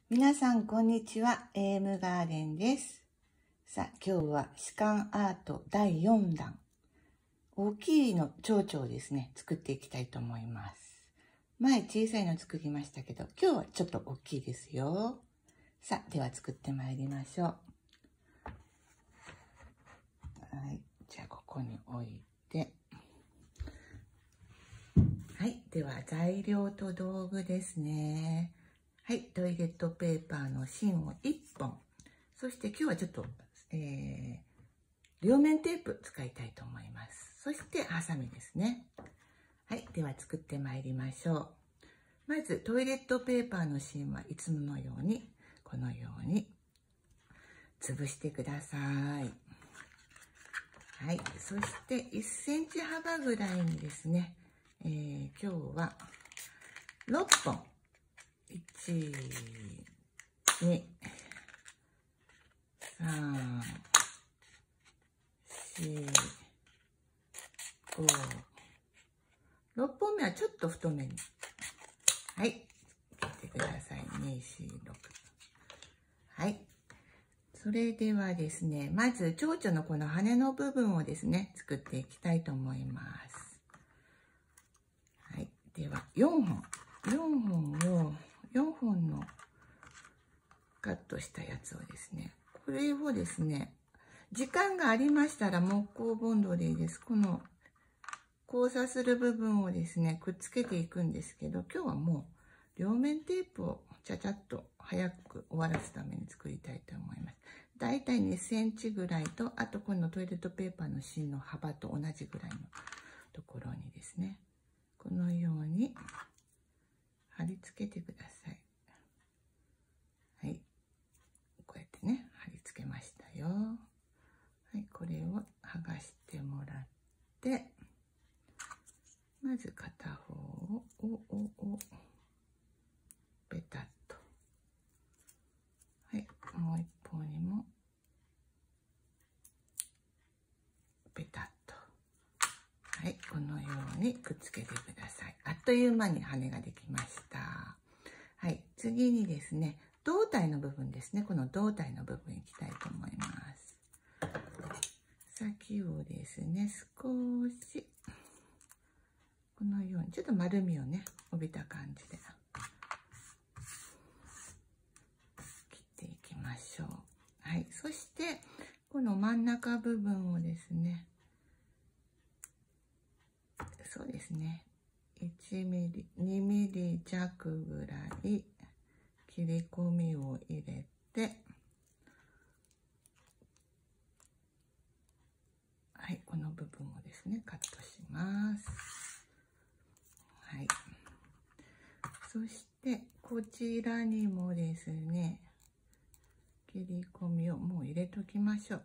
皆さんこんにちは、AM ガーデンです。さあ、今日は歯間アート第4弾。大きいの蝶々をですね、作っていきたいと思います。前小さいの作りましたけど、今日はちょっと大きいですよ。さあ、では作ってまいりましょう。はい、じゃあここに置いて。はい、では材料と道具ですね。はい、トイレットペーパーの芯を1本。そして今日はちょっと、両面テープ使いたいと思います。そしてハサミですね。はい、では作ってまいりましょう。まずトイレットペーパーの芯はいつものようにこのように潰してください。はい、そして1センチ幅ぐらいにですね、今日は6本。1、2、3、4、5、6本目はちょっと太めに。はい。切ってください。2、4、6。はい。それではですね、まず蝶々のこの羽の部分をですね、作っていきたいと思います。はい。では、4本のカットしたやつをですね、これをですね、時間がありましたら木工ボンドでいいです。この交差する部分をですね、くっつけていくんですけど、今日はもう両面テープをちゃちゃっと早く終わらすために作りたいと思います。だいたい2センチぐらいと、あとこのトイレットペーパーの芯の幅と同じぐらいのところにですね、このように貼り付けてください。はい。こうやってね、貼り付けましたよ。はい、これを剥がしてもらって、まず片方をペタッと。はい、もう一方にもペタッと。はい、このようにくっつけてください。あっという間に羽ができました。はい、次にですね、胴体の部分ですね。この胴体の部分いきたいと思います。先をですね、少しこのようにちょっと丸みをね帯びた感じで切っていきましょう。はい、そしてこの真ん中部分をですね、そうですね、1ミリ、2ミリ弱ぐらい切り込みを入れて、はい、この部分をですねカットします。はい、そしてこちらにもですね切り込みをもう入れときましょう。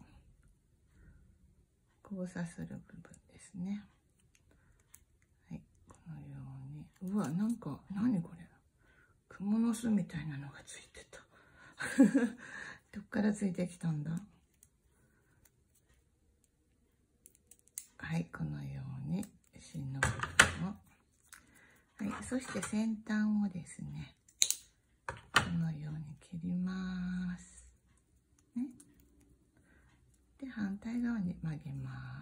交差する部分ですね。はい、このように。うわ、なんか何これ、蜘蛛の巣みたいなのがついてたどっからついてきたんだ。はい、このように芯の部分を、はい、そして先端をですねこのように切りますね。で反対側に曲げます。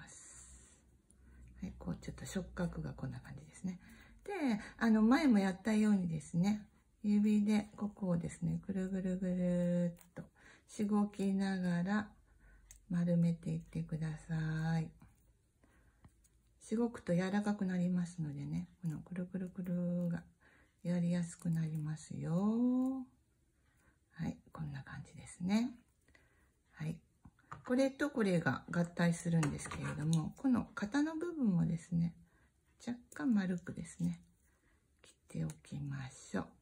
はい、こうちょっと触覚がこんな感じですね。で前もやったようにですね、指でここをですねぐるぐるぐるっとしごきながら丸めていってください。しごくと柔らかくなりますのでね、このくるくるくるがやりやすくなりますよ。はい、こんな感じですね。はい、これとこれが合体するんですけれども、この型の部分をですね若干丸くですね切っておきましょう。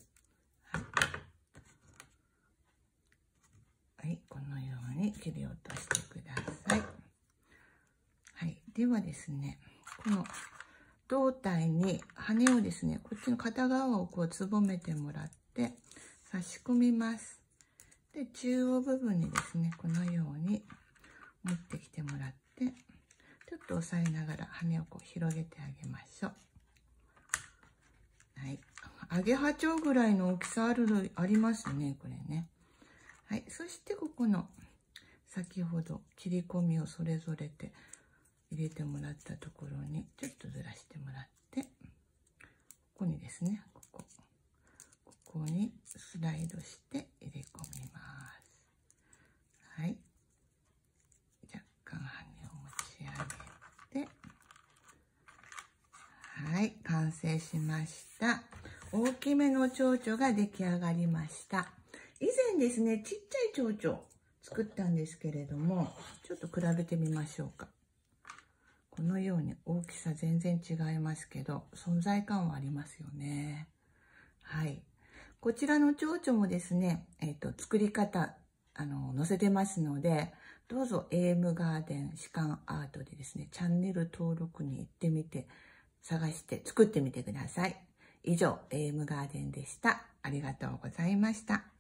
はい、このように切り落としてください。はい、ではですね、この胴体に羽をですね、こっちの片側をこうつぼめてもらって差し込みます。で、中央部分にですね、このように持ってきてもらって、ちょっと押さえながら羽をこう広げてあげましょう。はい、 アゲハチョウぐらいの大きさありますね、これね。はい。そしてここの先ほど切り込みをそれぞれで入れてもらったところにちょっとずらしてもらって、ここにですね、ここにスライドして入れ込みます。はい。若干羽を持ち上げて、はい、完成しました。大きめの蝶々が出来上がりました。以前ですね、ちっちゃい蝶々作ったんですけれども、ちょっと比べてみましょうか。このように大きさ全然違いますけど、存在感はありますよね。はい。こちらの蝶々もですね、作り方、載せてますので、どうぞ AM ガーデン歯間アートでですね、チャンネル登録に行ってみて、探して作ってみてください。以上、AM ガーデンでした。ありがとうございました。